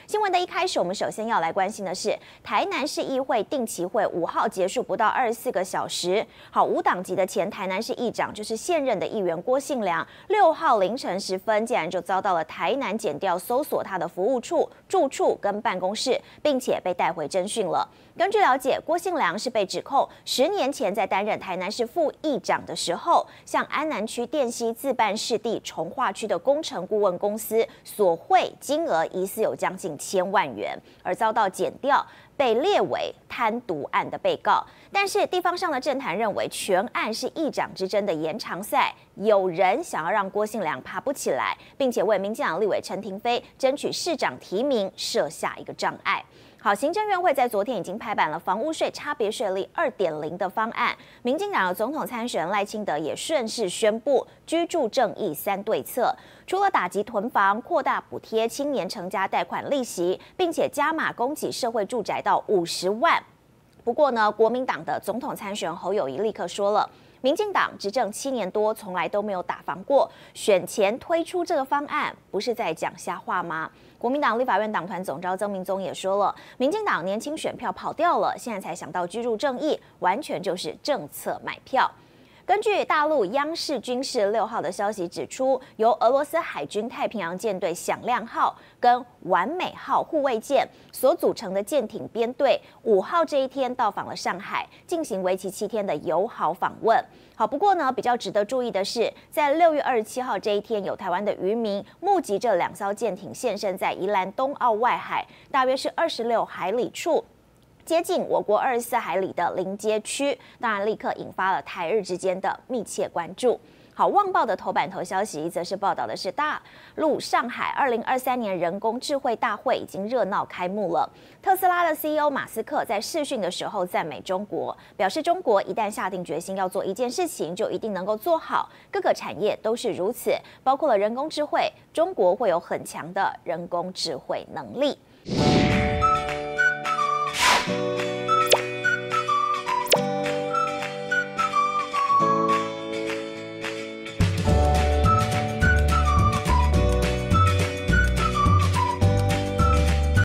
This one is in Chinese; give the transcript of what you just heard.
新闻的一开始，我们首先要来关心的是台南市议会定期会5号结束不到24个小时。好，无党籍的前台南市议长就是现任的议员郭信良，6号凌晨时分竟然就遭到了台南检调搜索他的服务处、住处跟办公室，并且被带回侦讯了。根据了解，郭信良是被指控10年前在担任台南市副议长的时候，向安南区电西自办市地重划区的工程顾问公司索贿金额疑似有将近1000万元，而遭到检调，被列为贪渎案的被告。但是地方上的政坛认为，全案是议长之争的延长赛，有人想要让郭信良爬不起来，并且为民进党立委陈亭妃争取市长提名设下一个障碍。好，行政院会在昨天已经拍板了房屋税差别税率2.0的方案，民进党的总统参选人赖清德也顺势宣布居住正义3对策，除了打击囤房、扩大补贴青年成家贷款利息，并且加码供给社会住宅到50万。不过呢，国民党的总统参选人侯友宜立刻说了，民进党执政7年多，从来都没有打房过，选前推出这个方案，不是在讲瞎话吗？国民党立法院党团总召曾明宗也说了，民进党年轻选票跑掉了，现在才想到居住正义，完全就是政策买票。根据大陆央视军事6号的消息指出，由俄罗斯海军太平洋舰队响亮号跟完美号护卫舰所组成的舰艇编队，5号这一天到访了上海，进行为期7天的友好访问。好，不过呢，比较值得注意的是，在6月27号这一天，有台湾的渔民目击这2艘舰艇现身在宜兰东澳外海，大约是26海里处。接近我国24海里的临街区，当然立刻引发了台日之间的密切关注。好，《旺报》的头版头消息则是报道的是大陆上海2023年人工智慧大会已经热闹开幕了。特斯拉的 CEO 马斯克在视讯的时候赞美中国，表示中国一旦下定决心要做一件事情，就一定能够做好，各个产业都是如此，包括了人工智慧，中国会有很强的人工智慧能力。